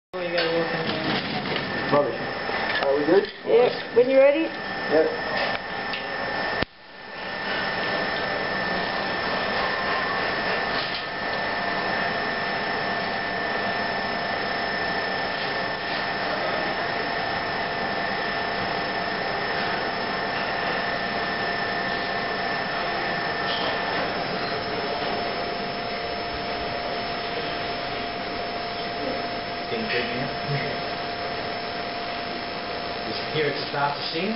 You gotta walk in there. Rubbish. Are we good? Yeah, when you're ready. Yep. Getting good now. You can hear it start to sing.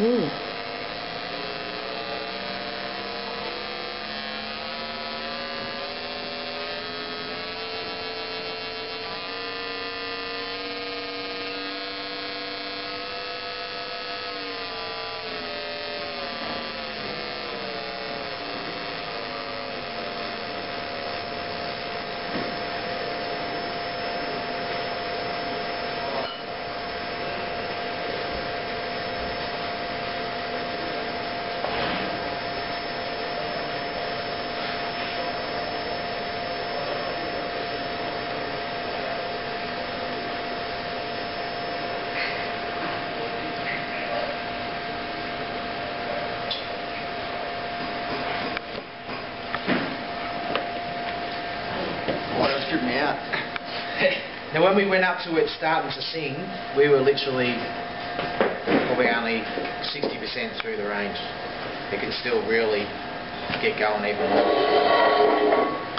Strip me out. Now when we went up to it starting to sing, we were literally probably only 60% through the range. It could still really get going even more.